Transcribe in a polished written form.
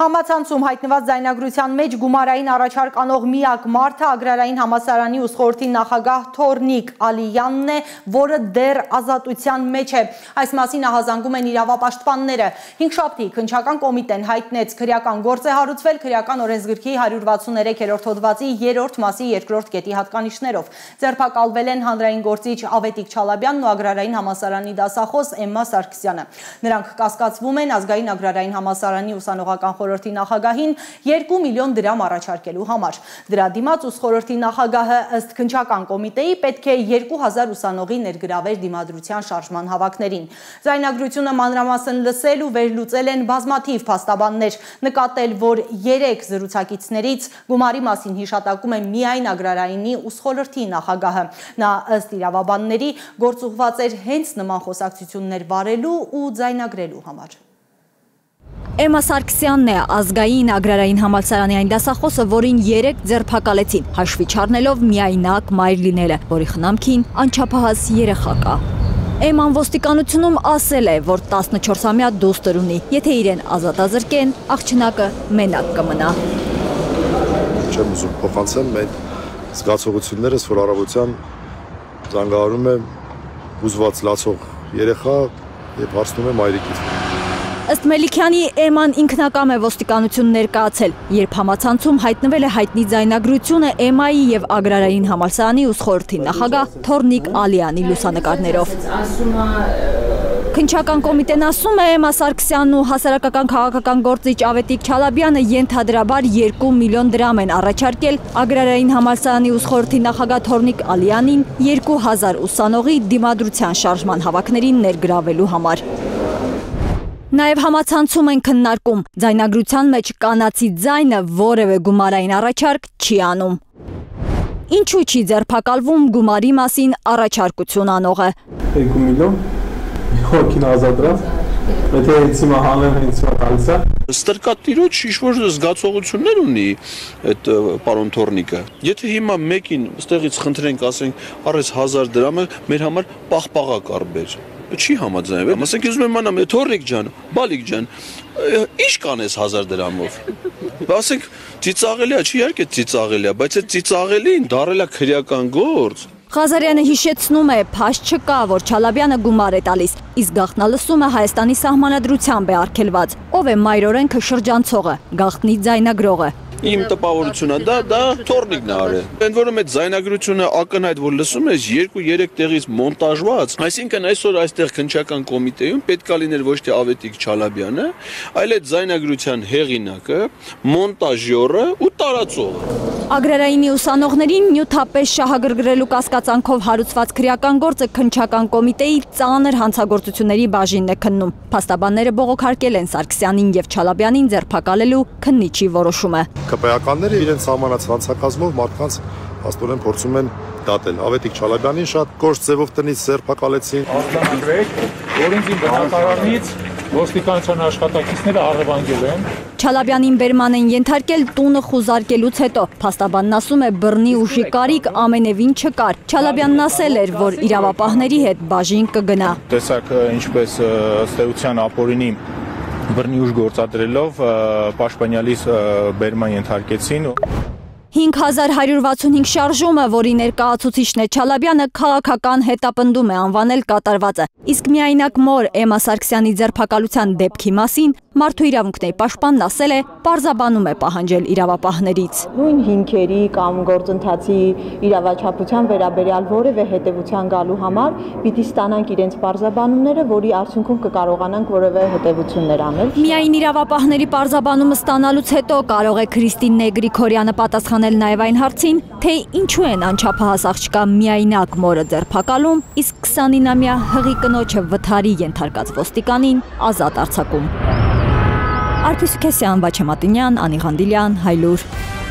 Համացանցում հայտնված ձայնագրության մեջ գումարային առաջարկ անող միակ մարդը Ագրարային համալսարանի ուսխորհրդի նախագահ Թորնիկ Ալիյանն է, որը դեռ ազատության մեջ է։ Այս մասին ահազանգում են իրավապաշտպանները։ Հինգշաբթի քննչական կոմիտեն հայտնեց քրեական գործ է հարուցվել քրեական օրենսգրքի 163-րդ հոդվածի 3-րդ մասի 2-րդ կետի հատկանիշներով։ Ձերբակալվել են հանրային գործիչ Ավետիք Չալաբյանն ու Ագրարային համալսարանի դասախոս Էմմա Սարգսյանը։ Նրանք կասկածվում են Ազգային Ագրարային համալսարանի ուսանողական խորհրդի նախագահին 2 միլիոն դրամ առաջարկելու համար։ Դրա դիմաց ուսխորհրդի նախագահը ըստ քննչական կոմիտեի պետք է 2000 ուսանողի ներգրավեր դիմադրության շարժման հավաքներին։ Ձայնագրությունը մանրամասն լսել ու վերլուծել են բազմաթիվ փաստաբաններ, նկատել, որ 3 զրուցակիցներից գումարի մասին հիշատակում է միայն Ագրարայինի ուսխորհրդի նախագահը։ Նա ըստ իրավաբանների գործուղված էր հենց նման խոսակցություններ վարելու ու ձայնագրելու համար։ Էմմա Սարգսյանն է Ազգային Ագրարային համալսարանի այն դասախոսը, որին 3 ձերբակալեցին, հաշվի չառնելով միայնակ մայր լինելը, որի խնամքին անչափահաս երեխա կա։ Էմման ոստիկանությունում ասել է, որ 14-ամյա դուստր ունի, եթե իրեն ազատազրկեն, աղջնակը մենակ կմնա։ Չեմ ուզում փոխանցեմ մեր զգացողություններս, որ առավոտյան զանգահարում է հուզված լացող երեխա եւ հարցնում է մայրիկից։ Ըստ Մելիքյանի Էմման ինքնակամ է ոստիկանություն ներկայացել, երբ համացանցում հայտնվել է հայտնի ձայնագրությունը Էմմայի եւ Ագրարային համալսարանի ուսխորհրդի նախագահ Թորնիկ Ալիյանի լուսանկարներով։ Քննչական կոմիտեն ասում է Էմմա Սարգսյանն ու հասարակական քաղաքական գործիչ Ավետիք Չալաբյանը ենթադրաբար 2 միլիոն դրամ են առաջարկել Ագրարային համալսարանի ուսխորհրդի նախագահ Թորնիկ Ալիյանին 2000 ուսանողի դիմադրության շարժման հավաքներին ներգրավելու համար։ Նաև համացանցում են քննարկում, ձայնագրության մեջ կանացի ձայնը որևէ գումարային առաջարկ չի անում։ Ինչու չի ձերբակալվում գումարի մասին առաջարկություն անողը։ 2 միլիոն, հոգին ազատրավ, եթե հենց հիմա հանեմ հենց հիմա տալիս է։ Ստրկատիրոջ ինչ-որ զգացողություններ ունի այդ պարոն Թորնիկը։ Եթե հիմա մեկին ստեղից խնդրենք, ասենք, առես 1000 դրամը մեր համար պաղպաղակ արբեր։ Չի համաձայնվել, ասենք ուզում եմ անամ, Թորնիկ ջան, Բալիկ ջան, ինչ կանես 1000 դրամով։ Ասենք ծիծաղելի է, չի իհարկե ծիծաղելի է, բայց այդ ծիծաղելին դարել է քրեական գործ։ Ղազարյանը հիշեցնում է, փաստ չկա, որ Չալաբյանը գումար է տալիս, իսկ գաղտնալսումը Հայաստանի սահմանադրությամբ է արգելված։ Ով է մայրօրենքը շրջանցողը, գաղտնի ձայնագրողը։ Իմ տպավորությունը դա Թորնիկն է արել։ Ընդ որում այդ ձայնագրությունը ակնհայտ որ լսում ես 2-3 տեղից մոնտաժված, այսինքն այսօր այստեղ քննչական կոմիտեում պետք է լիներ ոչ թե Ավետիք Չալաբյանը, այլ այդ ձայնագրության հեղինակը, մոնտաժյորը ու տարածողը։ Ագրարայինի ուսանողներին նյութապես շահագրգռելու կասկածանքով հարուցված քրեական գործը քննչական կոմիտեի ծանր հանցագործությունների բաժինն է քննում։ Փաստաբանները բողոքարկել են Սարգսյանին եւ Չալաբյանին ձերբակալելու քննիչի որոշումը։ ԿՊԱ-ականները իրենց սահմանած հանցակազմով մարդկանց աստորեն փորձում են դատել։ Ավետիք Չալաբյանին շատ կոշտ ձևով տնից ձերբակալեցին։ Արձանագրեք, որ ինձ բնակարանից ոստիկանության աշխատակիցները առևանգել են։ Չալաբյանին բերման են ենթարկել տունը խուզարկելուց հետո։ Փաստաբանն ասում է բռնի ուժի կարիք ամենևին չկար։ Չալաբյանն ասել էր, որ իրավապահների հետ բաժին կգնա։ Տեսակ ինչպես ըստ էության ապօրինի բռնի ուժ գործադրելով պաշտպանյալիս բերման ենթարկեցին։ 5165 շարժումը, որի ներկայացուցիչն է Չալաբյանը, քաղաքական հետապնդում է անվանել կատարվածը, իսկ միայնակ մոր Էմմա Սարգսյանի ձերբակալության դեպքի մասին Մարդու իրավունքների պաշտպանն ասել է, պարզաբանում է պահանջել իրավապահներից։ Նույն հիմքերի կամ գործընթացի իրավաչափության վերաբերյալ որևէ հետևության գալու համար պիտի ստանանք իրենց պարզաբանումները, որի արդյունքում կկարողանանք որևէ հետևություններ անել։ Միայն իրավապահների պարզաբանումը ստանալուց հետո կարող է Քրիստինե Գրիգորյանը պատասխանել նաև այն հարցին, թե ինչու են անչափահաս աղջկա միայնակ մորը ձերբակալում, իսկ 29-ամյա հղի կնոջը վթարի ենթարկած ոստիկանին ազատ արձակում։ Արփիս Քեսյան, Վաչե Մատինյան, Անի Ղանդիլյան, Հայլուր։